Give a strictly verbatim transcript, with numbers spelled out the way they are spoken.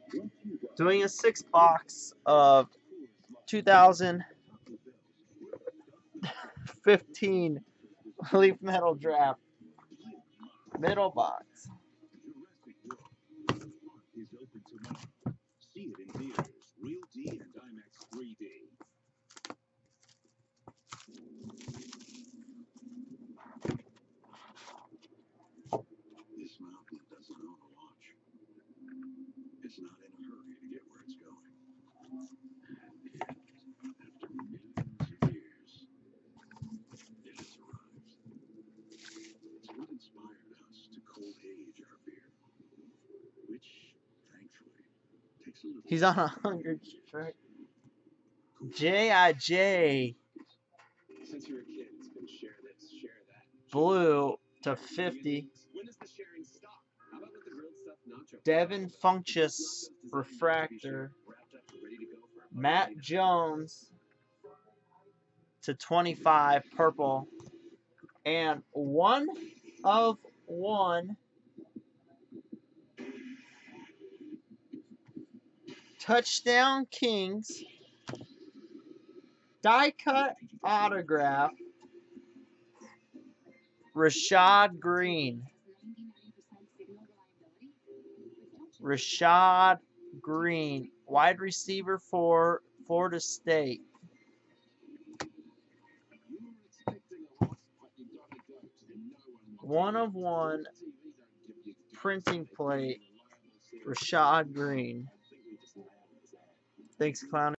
Doing a six box of two thousand fifteen Leaf Metal Draft. Middle box. See it in theaters, Real D and IMAX three D. This mountain doesn't own a watch. It's not in a hurry to get where it's going. And after millions of years, it has arrived. It's what inspired us to cold age our beer, which, thankfully, takes a little. He's on a hunger strike. J I J. Since you're a kid, it's been share this, share that. Blue to fifty. When does the sharing stop? How about with the grilled stuffed nacho? Devin Funchess refractor. Matt Jones to twenty-five purple. And one of one Touchdown Kings die cut autograph Rashad Green. Rashad Green, wide receiver for Florida State. One of one printing plate, Rashad Green. Thanks, Clown.